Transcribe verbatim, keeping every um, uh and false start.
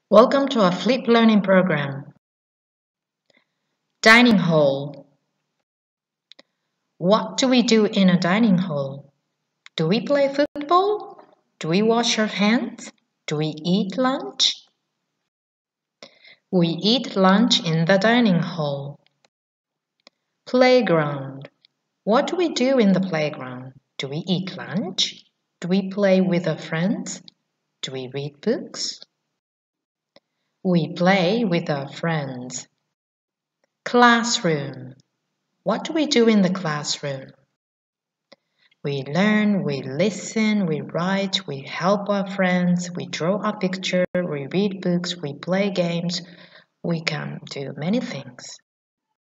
Welcome to our Flip Learning program. Dining hall. What do we do in a dining hall? Do we play football? Do we wash our hands? Do we eat lunch? We eat lunch in the dining hall. Playground. What do we do in the playground? Do we eat lunch? Do we play with our friends? Do we read books? We play with our friends. Classroom. What do we do in the classroom? We learn, we listen, we write, we help our friends, we draw a picture, we read books, we play games. We can do many things.